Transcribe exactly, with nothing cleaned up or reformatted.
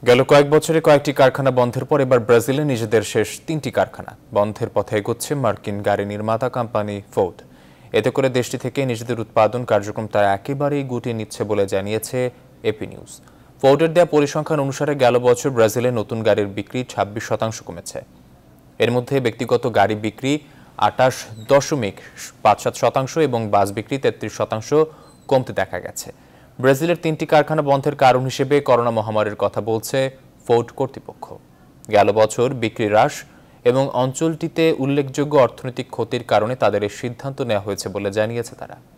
গেল কয়েক বছরে কয়েকটি কারখানা বন্ধের পর এবার ব্রাজিলে নিজেদের শেষ তিনটি কারখানা বন্ধের পথে এগোচ্ছে মার্কিন গাড়ি নির্মাতা কোম্পানি ফোর্ড। এতে করে দেশটি থেকে নিজেদের উৎপাদন কার্যক্রম তারা একেবারেই গুটিয়ে নিচ্ছে বলে জানিয়েছে এপি নিউজ। ফোর্ডের দেয়া পরিসংখ্যান অনুসারে গেল বছর ব্রাজিলে নতুন গাড়ির বিক্রি ছাব্বিশ শতাংশ কমেছে। এর মধ্যে ব্যক্তিগত গাড়ি বিক্রি আটাশ দশমিক পাঁচ সাত শতাংশ এবং বাস বিক্রি তেত্রিশ শতাংশ কমতে দেখা গেছে। ব্রাজিলের তিনটি কারখানা বন্ধের কারণ হিসেবে করোনা মহামারীর কথা বলছে ফোর্ড কর্তৃপক্ষ। গেল বছর বিক্রি হ্রাস এবং অঞ্চলটিতে উল্লেখযোগ্য অর্থনৈতিক ক্ষতির কারণে তাদের এই সিদ্ধান্ত নেওয়া হয়েছে বলে জানিয়েছে তারা।